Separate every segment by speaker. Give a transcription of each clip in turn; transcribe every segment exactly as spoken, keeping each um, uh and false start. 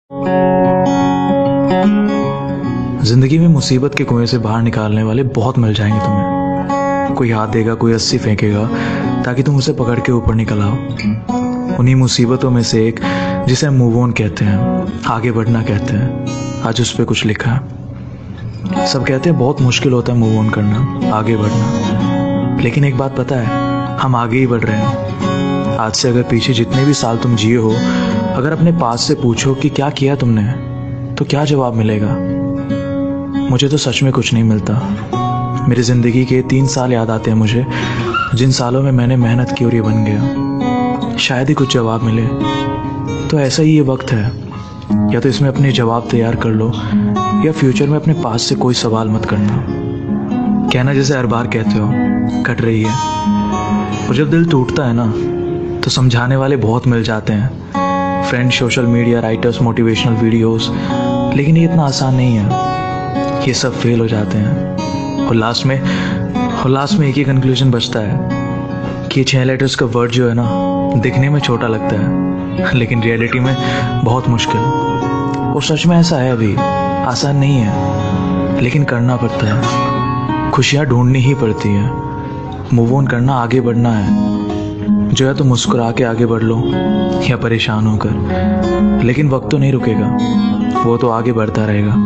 Speaker 1: जिंदगी में मुसीबत के कुएं से बाहर निकालने वाले बहुत मिल जाएंगे तुम्हें। कोई हाथ देगा, कोई रस्सी फेंकेगा ताकि तुम उसे पकड़ के ऊपर निकल आओ। उन्हीं मुसीबतों में से एक जिसे हम मूव ऑन कहते हैं, आगे बढ़ना कहते हैं, आज उस पर कुछ लिखा है। सब कहते हैं बहुत मुश्किल होता है मूव ऑन करना, आगे बढ़ना, लेकिन एक बात पता है, हम आगे ही बढ़ रहे हैं। आज से अगर पीछे जितने भी साल तुम जिए हो, अगर अपने पास से पूछो कि क्या किया तुमने, तो क्या जवाब मिलेगा? मुझे तो सच में कुछ नहीं मिलता। मेरी ज़िंदगी के तीन साल याद आते हैं मुझे, जिन सालों में मैंने मेहनत की और ये बन गया। शायद ही कुछ जवाब मिले। तो ऐसा ही ये वक्त है, या तो इसमें अपने जवाब तैयार कर लो, या फ्यूचर में अपने पास से कोई सवाल मत करना। कहना जैसे हर बार कहते हो, कट रही है। और जब दिल टूटता है ना, तो समझाने वाले बहुत मिल जाते हैं, friends, social media, writers, motivational videos, लेकिन ये इतना आसान नहीं है। ये सब फेल हो जाते हैं और लास्ट में और लास्ट में एक ही कंक्लूजन बचता है कि ये छह लेटर्स का वर्ड जो है ना, दिखने में छोटा लगता है, लेकिन रियलिटी में बहुत मुश्किल। और सच में ऐसा है, अभी आसान नहीं है, लेकिन करना पड़ता है। खुशियाँ ढूंढनी ही पड़ती है। मूव ऑन करना, आगे बढ़ना है। जो है तो मुस्कुरा के आगे बढ़ लो या परेशान होकर, लेकिन वक्त तो नहीं रुकेगा, वो तो आगे बढ़ता रहेगा।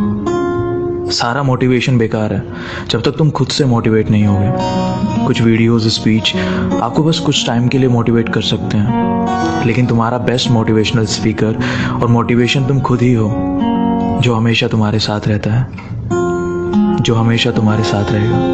Speaker 1: सारा मोटिवेशन बेकार है जब तक तुम खुद से मोटिवेट नहीं होगे। कुछ वीडियोस, स्पीच आपको बस कुछ टाइम के लिए मोटिवेट कर सकते हैं, लेकिन तुम्हारा बेस्ट मोटिवेशनल स्पीकर और मोटिवेशन तुम खुद ही हो, जो हमेशा तुम्हारे साथ रहता है, जो हमेशा तुम्हारे साथ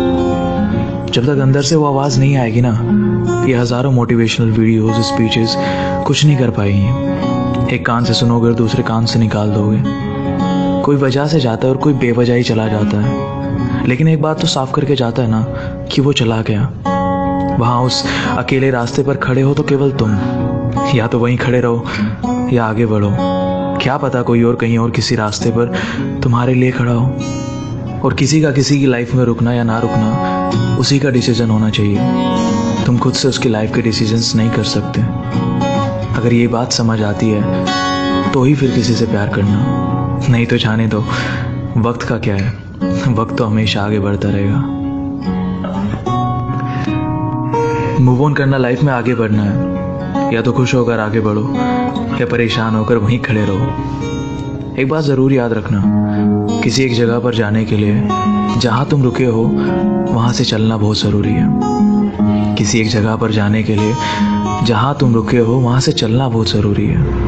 Speaker 1: रहेगा। जब तक अंदर से वो आवाज़ नहीं आएगी ना, ये हज़ारों मोटिवेशनल वीडियोस, स्पीचेस कुछ नहीं कर पाएंगी। एक कान से सुनोगे और दूसरे कान से निकाल दोगे। कोई वजह से जाता है और कोई बेवजह ही चला जाता है, लेकिन एक बात तो साफ करके जाता है ना कि वो चला गया। वहाँ उस अकेले रास्ते पर खड़े हो तो केवल तुम, या तो वहीं खड़े रहो या आगे बढ़ो। क्या पता कोई और कहीं और किसी रास्ते पर तुम्हारे लिए खड़ा हो। और किसी का किसी की लाइफ में रुकना या ना रुकना उसी का डिसीजन होना चाहिए। तुम खुद से उसकी लाइफ के डिसीजंस नहीं कर सकते। अगर ये बात समझ आती है तो ही फिर किसी से प्यार करना, नहीं तो जाने दो। वक्त का क्या है, वक्त तो हमेशा आगे बढ़ता रहेगा। मूव ऑन करना, लाइफ में आगे बढ़ना है। या तो खुश होकर आगे बढ़ो या परेशान होकर वहीं खड़े रहो। एक बात ज़रूर याद रखना, किसी एक जगह पर जाने के लिए जहाँ तुम रुके हो वहाँ से चलना बहुत ज़रूरी है। किसी एक जगह पर जाने के लिए जहाँ तुम रुके हो वहाँ से चलना बहुत ज़रूरी है।